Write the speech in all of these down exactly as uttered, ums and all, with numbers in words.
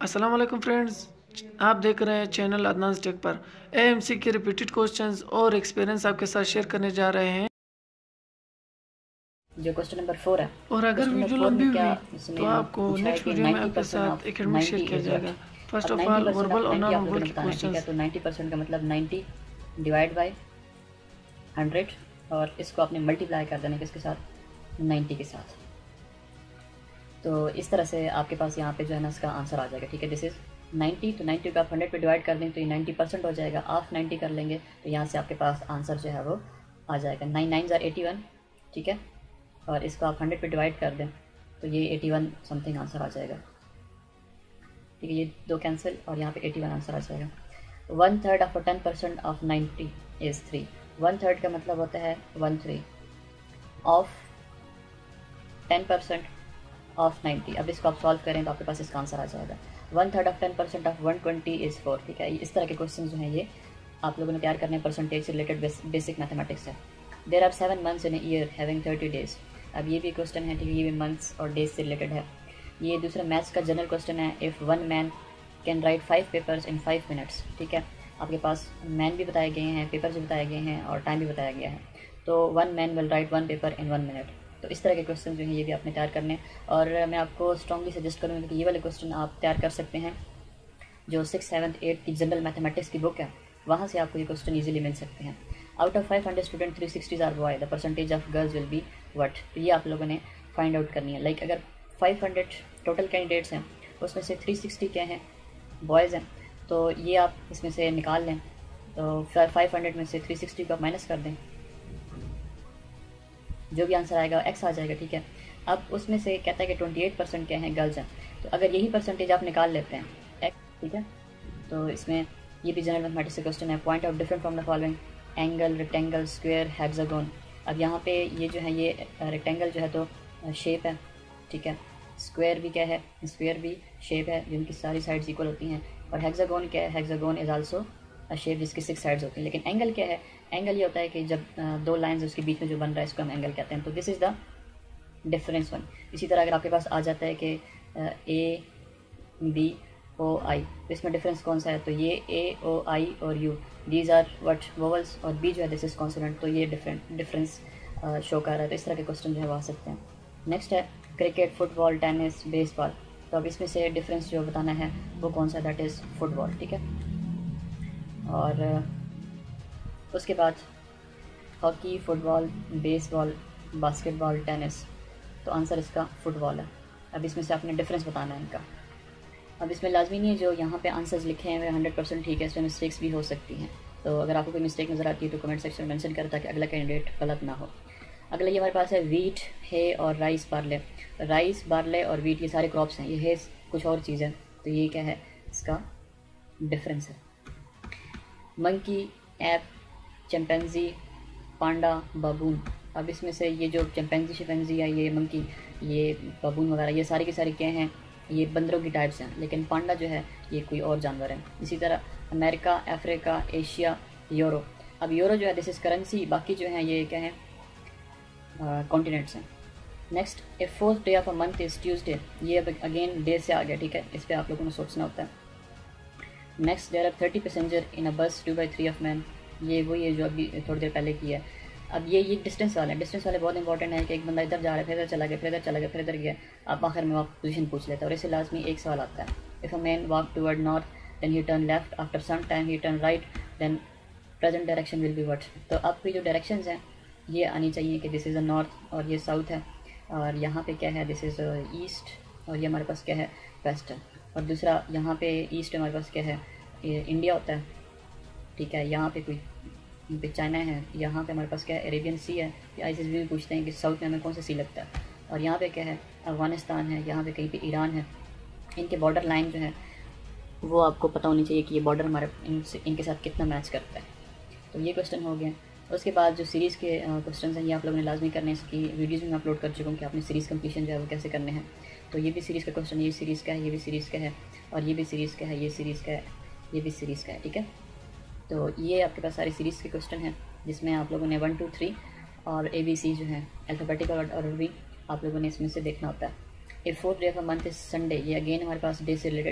अस्सलाम वालेकुम फ्रेंड्स, आप देख रहे हैं चैनल अदनान टेक पर। एएमसी के रिपीटेड क्वेश्चंस और एक्सपीरियंस आपके साथ शेयर करने जा रहे हैं। जो क्वेश्चन नंबर फोर है, और अगर वीडियो लंबी हुई तो आपको नेक्स्ट वीडियो में आपके साथ एकेडमिक शेयर किया जाएगा। फर्स्ट ऑफ ऑल वर्बल और नॉन वर्बल के क्वेश्चंस। तो नाइन्टी परसेंट का मतलब नाइन्टी डिवाइड बाय हंड्रेड और इसको आपने मल्टीप्लाई कर देना किसके साथ, नाइन्टी के साथ। तो इस तरह से आपके पास यहाँ पे जो है ना इसका आंसर आ जाएगा। ठीक है, दिस इज नाइन्टी, तो नाइन्टी को आप हंड्रेड पे डिवाइड कर दें तो ये नाइन्टी परसेंट हो जाएगा। आप नाइन्टी कर लेंगे तो यहाँ से आपके पास आंसर जो है वो आ जाएगा। नाइन नाइन ज़ार एटी वन, ठीक है, और इसको आप हंड्रेड पे डिवाइड कर दें तो ये एटी वन समथिंग आंसर आ जाएगा। ठीक है, ये दो कैंसिल और यहाँ पे एटी वन आंसर आ जाएगा। One third of ten percent of ninety is three. One third का मतलब होता है one three of ten percent of ninety. अब इसको आप सॉल्व करें तो आपके पास इसका आंसर आ जाएगा। One third of ten percent of one twenty is four. ठीक है, इस तरह के क्वेश्चन जो हैं ये आप लोगों ने तैयार करने परसेंटेज से रिलेटेड बेसिक मैथमेटिक्स है। There are seven months in year having thirty days. अब ये भी क्वेश्चन है, ठीक है, ये भी मंथ्स और डेज से रिलेटेड है। ये दूसरा मैथ्स का जनरल क्वेश्चन है। If one man can write five papers in five minutes. ठीक है, आपके पास मैन भी बताए गए हैं, पेपर्स भी बताए गए हैं और टाइम भी बताया गया है। तो one man will write one paper in one minute. तो इस तरह के क्वेश्चन जो हैं ये भी आपने तैयार करने, और मैं आपको स्ट्रांगली सजेस्ट करूँगा कि ये वाले क्वेश्चन आप तैयार कर सकते हैं। जो सिक्स सेवन्थ एट की जनरल मैथमेटिक्स की बुक है वहाँ से आपको ये क्वेश्चन ईजिली मिल सकते हैं। Out of five hundred student three sixties are boy, the percentage of girls will be what. तो ये आप लोगों ने फाइंड आउट करनी है। लाइक like, अगर फाइव हंड्रेड टोटल कैंडिडेट्स हैं उसमें से थ्री सिक्सटी क्या हैं, बॉयज़ हैं, तो ये आप इसमें से निकाल लें। तो फाइव हंड्रेड में से थ्री सिक्सटी को आप माइनस कर दें, जो भी आंसर आएगा एक्स आ जाएगा। ठीक है, अब उसमें से कहता है कि ट्वेंटी एट परसेंट क्या हैं, गर्ल्स हैं। तो अगर यही परसेंटेज आप निकाल लेते हैं एक्स, ठीक है, तो इसमें ये भी जनरल मैथमेटिक्स का क्वेश्चन है। Point out different from the following angle, rectangle, square, hexagon. अब यहाँ पे ये जो है ये रेक्टेंगल जो है तो शेप है, ठीक है, स्क्वायर भी क्या है, स्क्वायर भी शेप है जिनकी सारी साइड्स इक्वल होती हैं, और हेक्सागोन क्या है, hexagon is also a shape जिसकी सिक्स साइड्स होती हैं। लेकिन एंगल क्या है, एंगल ये होता है कि जब दो लाइंस उसके बीच में जो बन रहा है इसको हम एंगल कहते हैं। तो this is the difference one. इसी तरह अगर आपके पास आ जाता है कि ए बी ओ आई, तो इसमें डिफरेंस कौन सा है, तो ये ए ओ आई और U, these are what vowels, और बी जो है दिस इज कॉन्सोनेंट, तो ये डिफरेंट डिफरेंस शो कर रहा है। तो इस तरह के क्वेश्चन जो है वो आ सकते हैं। नेक्स्ट है क्रिकेट, फुटबॉल, टेनिस, बेसबॉल। तो अब इसमें से डिफरेंस जो बताना है वो कौन सा, दैट इज़ फुटबॉल। ठीक है, और uh, उसके बाद hockey, football, baseball, basketball, tennis. तो आंसर इसका फुटबॉल है। अब इसमें से आपने डिफरेंस बताना है इनका। अब इसमें लाजमी नहीं है जो यहाँ पे आंसर्स लिखे हैं वे हंड्रेड परसेंट ठीक है, इसमें मिस्टेक्स भी हो सकती हैं। तो अगर आपको कोई मिस्टेक नज़र आती है तो कमेंट सेक्शन में मेंशन करें ताकि अगला कैंडिडेट गलत ना हो। अगला ये हमारे पास है वीट, हे और राइस, बार्ले। राइस, बार्ले और वीट ये सारे क्रॉप्स हैं, ये है कुछ और चीज़ है, तो ये क्या है, इसका डिफरेंस है। Monkey, ape, chimpanzee, panda, baboon. अब इसमें से ये जो चिंपैंजी शिंपैंजी है, ये मंकी, ये बाबून वगैरह, ये सारी की सारी क्या हैं, ये बंदरों की टाइप्स हैं। लेकिन पांडा जो है ये कोई और जानवर है। इसी तरह अमेरिका, अफ्रीका, एशिया, यूरो। अब यूरो जो है दिस इज़ करेंसी, बाकी जो है ये क्या है, कॉन्टिनेंट्स हैं। Next, a fourth day of a month is Tuesday. ये अब अगेन डे से आ गया, ठीक है, इस पर आप लोगों ने सोचना होता है। Next, there are thirty passenger in a bus two by three of man. ये वही है जो अभी थोड़ी देर पहले की है। अब ये ये डिस्टेंस वाले हैं, डिस्टेंस वाले बहुत इंपॉर्टेंट है कि एक बंदा इधर जा रहा है, फिर इधर चला गया, फिर इधर चला गया, फिर इधर गया, आप आखिर में आप पोजीशन पूछ लेते हैं। और इससे लाजमी एक सवाल आता है, if a man walk toward north then he turn left, after some time he turn right, then present direction will be what. तो आपकी जो डायरेक्शंस हैं ये आनी चाहिए कि दिस इज़ अ नॉर्थ और ये साउथ है, और यहाँ पे क्या है, दिस इज़ ईस्ट, और ये हमारे पास क्या है, वेस्ट है। और दूसरा यहाँ पे ईस्ट हमारे पास क्या है, ये इंडिया होता है, ठीक है, यहाँ पे कोई पे चाइना है, यहाँ पे हमारे पास क्या है, अरेबियन सी है। या आईसीएस भी पूछते हैं कि साउथ में हमें कौन सा सी लगता है, और यहाँ पे क्या है, अफगानिस्तान है, यहाँ पे कहीं पे ईरान है। इनके बॉर्डर लाइन जो है वो आपको पता होनी चाहिए कि ये बॉर्डर हमारे इनसे इनके साथ कितना मैच करता है। तो ये क्वेश्चन हो गया। उसके बाद जो सीरीज़ के क्वेश्चन हैं ये आप लोगों ने लाजमी करने, इसकी वीडियोज़ भी मैं अपलोड कर चुका हूँ कि आपने सीरीज़ कंप्लीशन जो है वो कैसे करने हैं। तो ये भी सीरीज़ का क्वेश्चन, ये सीरीज़ का है, ये भी सीरीज़ का है, और ये भी सीरीज़ का है, ये सीरीज़ का है, ये भी सीरीज़ का है। ठीक है, तो ये आपके पास सारी सीरीज़ के क्वेश्चन हैं जिसमें आप लोगों ने वन टू थ्री और ए बी सी जो है अल्फ़ाबेटिकल ऑर्डर भी आप लोगों ने इसमें से देखना होता है। A fourth day of a month is Sunday, ये अगेन हमारे पास डे से रिलेटेड है।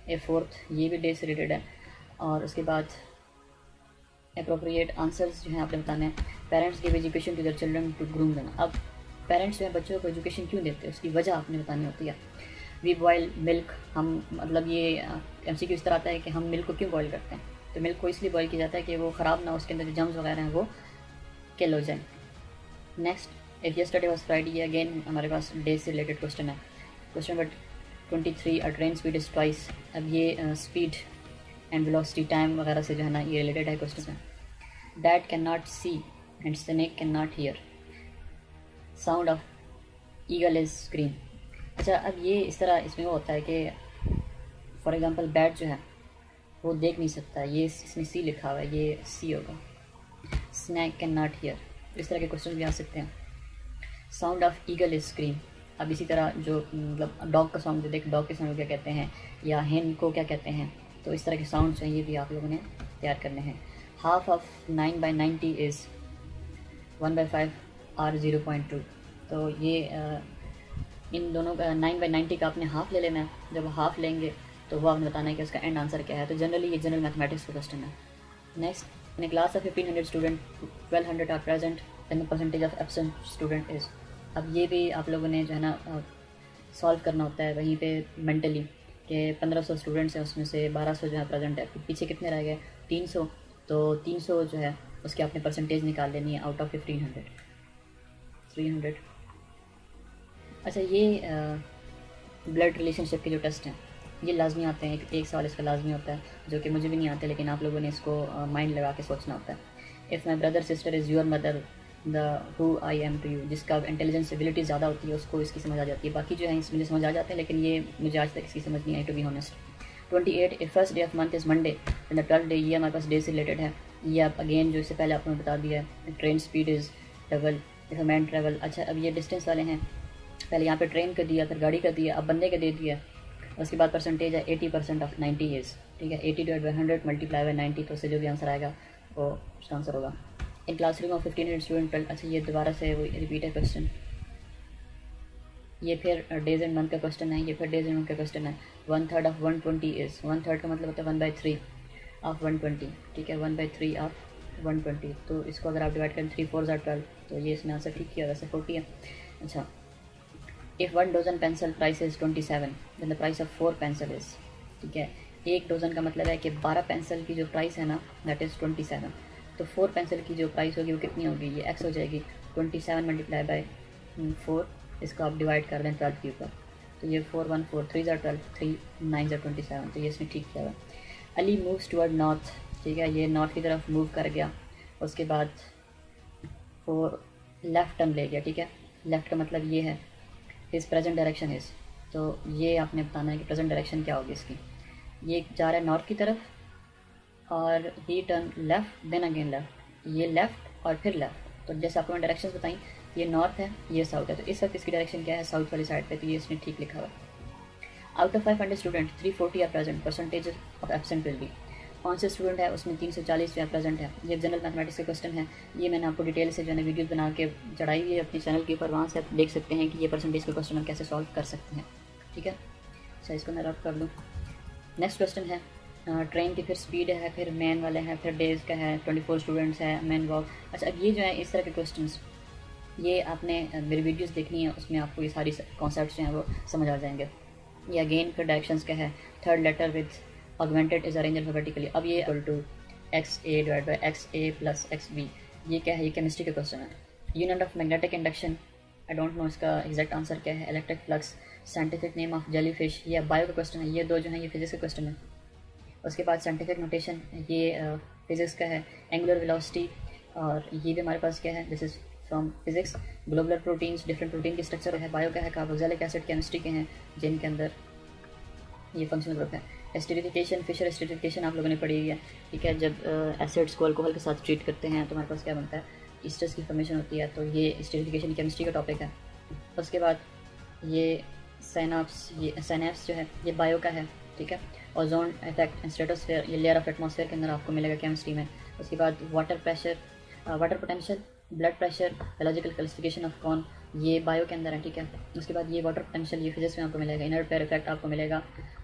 ए फोर्थ, ये भी डे से रिलेटेड है। और उसके बाद अप्रोप्रिएट आंसर्स जो हैं आपने बताने हैं। Parents give education to their children to groom them. अब पेरेंट्स जो है बच्चों को एजुकेशन क्यों देते हैं, उसकी वजह आपने बतानी होती है। वी बॉयल मिल्क, हम मतलब ये एम सी क्यू इस तरह आता है कि हम मिल्क को क्यों बॉयल करते हैं, तो मिल्क को इसलिए बॉयल किया जाता है कि वो ख़राब ना हो, उसके अंदर जो जम्स वगैरह हैं वो किल हो जाए। Next, if yesterday was Friday, ये अगेन हमारे पास डे से रिलेटेड क्वेश्चन है। Question number twenty three, a train speed is twice. अब ये स्पीड एंड वेलोसिटी टाइम वगैरह से जो है ना ये रिलेटेड है क्वेश्चन है। That can not see and snake can not hear, sound of eagle is scream. अच्छा, अब ये इस तरह इसमें वो होता है कि फॉर एग्जांपल बैट जो है वो देख नहीं सकता, ये इसमें सी लिखा हुआ है, ये सी होगा। स्नैक कैन नॉट हियर, इस तरह के क्वेश्चन भी आ सकते हैं। Sound of eagle is scream, अब इसी तरह जो मतलब डॉग का साउंड, जो देख डॉग के साउंड को क्या कहते हैं या हेन को क्या कहते हैं, तो इस तरह के साउंड चाहिए भी आप लोगों ने तैयार करने हैं। Half of nine by ninety is one by five or zero point two, तो ये आ, इन दोनों का नाइन बाई नाइन्टी का आपने हाफ ले लेना है। जब हाफ लेंगे तो वो आपने बताना है कि उसका एंड आंसर क्या है। तो जनरली ये जनरल मैथमेटिक्स का क्वेश्चन है। Next, in class of fifteen hundred student twelve hundred are present then the percentage of absent student is. अब ये भी आप लोगों ने जो है ना सॉल्व करना होता है वहीं पे मेंटली कि पंद्रह सौ स्टूडेंट्स हैं, उसमें से बारह सौ जो है प्रेजेंट है, पीछे कितने रह गए, तीन सौ। तो तीन सौ जो है उसकी आपने परसेंटेज निकाल लेनी है out of fifteen hundred, three hundred. अच्छा, ये ब्लड रिलेशनशिप के जो टेस्ट हैं ये लाजमी आते हैं, एक, एक सवाल इसका लाजमी होता है जो कि मुझे भी नहीं आते, लेकिन आप लोगों ने इसको माइंड लगा के सोचना होता है। If my brother sister is your mother the who I am to you, जिसका इंटेलिजेंस एबिलिटी ज़्यादा होती है उसको इसकी समझ आ जाती है, बाकी जो है मुझे समझ आ जाते हैं लेकिन ये मुझे आज तक इसकी समझ नहीं आई to be honest. Twenty eight, if first day of month is Monday and the twelfth day, ये हमारे पास डे से रिलेटेड है। ये आप अगेन जो इससे पहले आपने बता दिया है। Train speed is double if a man travel. अच्छा, अब ये डिस्टेंस वाले हैं, पहले यहाँ पे ट्रेन का दिया, फिर गाड़ी का दिया, अब बंदे का दे दिया। उसके बाद परसेंटेज है eighty percent of ninety is, ठीक है, eighty divide by hundred multiply by ninety, तो उससे जो भी आंसर आएगा वो उसका आंसर होगा। In classroom of fifteen hundred student, अच्छा ये दोबारा से वो रिपीट है क्वेश्चन, ये फिर डेज एंड मंथ का क्वेश्चन है, ये फिर डेज एंड मंथ का क्वेश्चन है। One third of one twenty is, one third का मतलब होता है one by three of one twenty, ठीक है, one by three of one twenty. तो इसको अगर आप डिवाइड करें थ्री फोर ज़ार ट्वेल्व, तो ये इसमें आंसर ठीक किया, वैसे फोर्टी है। अच्छा, if one dozen pencil price is twenty seven then the price of four pencil is, ठीक है, एक डोजन का मतलब है कि बारह पेंसिल की जो प्राइस है ना दैट इज़ ट्वेंटी सेवन, तो फोर पेंसिल की जो प्राइस होगी वो कितनी होगी, ये एक्स हो जाएगी, twenty seven multiply by four, इसको आप डिवाइड कर दें ट्वेल्व के ऊपर, तो ये फोर वन फोर थ्री ज़ार ट्वेल्व, थ्री नाइन ज़ार ट्वेंटी सेवन, तो ये इसमें ठीक किया हुआ। अली मूव्स टूवर्ड नॉर्थ, ठीक है, ये नॉर्थ की तरफ मूव कर गया, उसके बाद फोर लेफ़्ट टर्न ले गया, ठीक है, लेफ़्ट का मतलब ये है इस प्रेजेंट डायरेक्शन इज़, तो ये आपने बताना है कि प्रेजेंट डायरेक्शन क्या होगी इसकी। ये जा रहा है नॉर्थ की तरफ और ही turn left then again left, ये लेफ़्ट और फिर लेफ़्ट, तो जैसे आपको मैंने डायरेक्शंस बताई, ये नॉर्थ है ये साउथ है, तो इस वक्त इसकी डायरेक्शन क्या है, साउथ वाली साइड पे, तो ये इसमें ठीक लिखा हुआ है। Out of five hundred student three forty are present, percentage of absent will be, कौन से स्टूडेंट है उसमें तीन सौ चालीस जो है प्रेजेंट है। ये जनरल मैथमेटिक्स का क्वेश्चन है, ये मैंने आपको डिटेल से जो है वीडियोज़ बना के चढ़ाई हुई है अपने चैनल के ऊपर, वहाँ से आप देख सकते हैं कि ये परसेंटेज का क्वेश्चन हम कैसे सॉल्व कर सकते हैं, ठीक है। अच्छा, इसको मैं रब कर लूँ। नेक्स्ट क्वेश्चन है, ट्रेन की फिर स्पीड है, फिर मैन वाले हैं, फिर डेज का है, ट्वेंटी फोर स्टूडेंट्स है, मैन वॉक। अच्छा, अब ये जो है इस तरह के क्वेश्चन ये आपने मेरी वीडियोस देखनी है, उसमें आपको ये सारी कॉन्सेप्ट्स जो हैं वो समझ आ जाएंगे। ये अगेन फिर डायरेक्शंस का है, third letter with augmented is arrange alphabetically. अब ये equal to x a divide by x a plus x b, ये क्या है, ये केमिस्ट्री का क्वेश्चन है। Unit of magnetic induction, I don't know इसका एग्जैक्ट आंसर क्या है। Electric flux, scientific name of jelly fish, ये बायो का क्वेश्चन है, ये दो जो है ये फिजिक्स का क्वेश्चन है। उसके बाद साइंटिफिक नोटेशन, ये फिजिक्स का है। एंगुलर वेलोसिटी, और ये भी हमारे पास क्या है, this is from physics. Globular proteins, different protein की स्ट्रक्चर है। बायो का है, कार्बोक्सिलिक एसिड केमिस्ट्री के हैं जिनके अंदर ये फंक्शनल ग्रुप है। एस्टरीफिकेशन, फिशर एस्टरीफिकेशन आप लोगों ने पढ़ी हुई है, ठीक है, जब एसिड्स को अल्कोहल के साथ ट्रीट करते हैं तो हमारे पास क्या बनता है, ईस्टर्स की फॉर्मेशन होती है, तो ये एस्टरीफिकेशन केमिस्ट्री का टॉपिक है। उसके बाद ये साइनाप्स, ये साइनाप्स जो है ये बायो का है, ठीक है। ओजोन इफेक्ट, स्ट्रेटोस्फेयर, ये लेयर ऑफ एटमॉस्फेयर के अंदर आपको मिलेगा केमिस्ट्री में। उसके बाद water pressure, water potential, blood pressure, biological classification of corn, ये बायो के अंदर है, ठीक है। उसके बाद ये वाटर पोटेंशियल, ये फिजिक्स में आपको मिलेगा। इनर पेयर इफेक्ट आपको मिलेगा,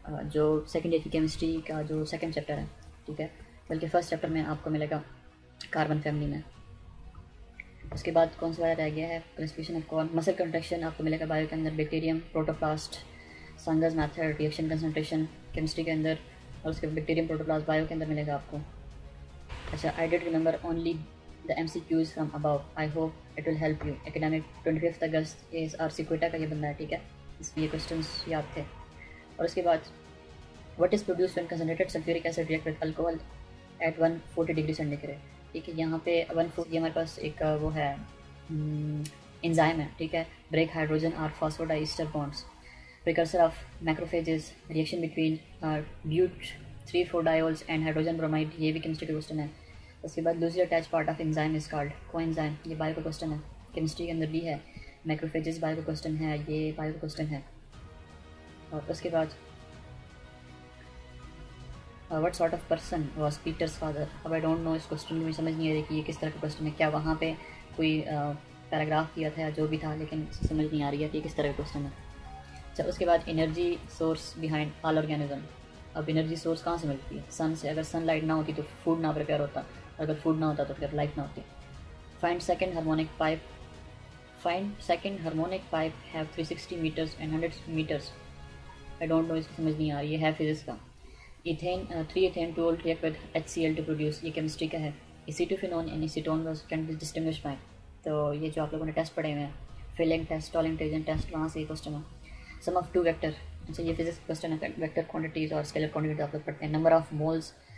जो सेकेंड ईयर की केमिस्ट्री का जो सेकेंड चैप्टर है, ठीक है, बल्कि फर्स्ट चैप्टर में आपको मिलेगा कार्बन फैमिली में। उसके बाद कौन सा वाला रह गया है, classification of corn, muscle contraction आपको मिलेगा बायो के अंदर, bacterium, protoplast, Sanger's method, reaction concentration chemistry के अंदर, और उसके बैक्टीरियम प्रोटोप्लास्ट बायो के अंदर मिलेगा आपको। अच्छा, I did remember only the M C Qs from above, I hope it will help you. Academic twenty fifth August इस आर सिक्वेटा का ये बंदा है, ठीक है, इसमें ये क्वेश्चन याद थे। और उसके बाद what is produce when concentrated sulphuric acid react with alcohol at one forty degree centigrade, ठीक है। यहाँ पे वन फोर्टी हमारे पास एक वो है एंजाइम है, ठीक है, ब्रेक हाइड्रोजन और phosphodiester bonds, precursor of macrophages, reaction between but three four diols and hydrogen bromide, ये भी केमिस्ट्री का क्वेश्चन है। उसके बाद loosely attach part of enzyme is called coenzyme, ये बायो का क्वेश्चन है, केमिस्ट्री के अंदर भी है। मैक्रोफेजेस बायो का क्वेश्चन है, ये बायो का क्वेश्चन है। और उसके बाद what sort of person was Peter's father, अब आई डोंट नो, इस क्वेश्चन में समझ नहीं आ रही कि ये किस तरह का क्वेश्चन है, क्या वहाँ पे कोई पैराग्राफ किया था या जो भी था, लेकिन समझ नहीं आ रही है कि किस तरह का क्वेश्चन है। अच्छा, उसके बाद energy source behind all organism, अब एनर्जी सोर्स कहाँ से मिलती है, सन से, अगर सनलाइट ना होती तो फूड ना प्रिपेयर होता, अगर फूड ना होता तो फिर लाइफ ना होती। Find second harmonic pipe, find second harmonic pipe have three sixty metres and hundred metres, I don't know, इसको समझ नहीं आ रही है फिजिक्स का। Ethane three ethane to react with H C L to produce, ये केमिस्ट्री का है। Acetophenone and acetone was can be distinguish by, तो ये जो आप लोगों ने टेस्ट पढ़े हुए हैं, फिलिंग टेस्ट, टॉलिंग टेस्ट, वहाँ से ये क्वेश्चन है। सम ऑफ टू वेक्टर, अच्छा ये फिजिक्स क्वेश्चन है, वेक्टर क्वांटिटीज और स्केलर क्वांटिटीज आप लोग पढ़ते हैं। Number of moles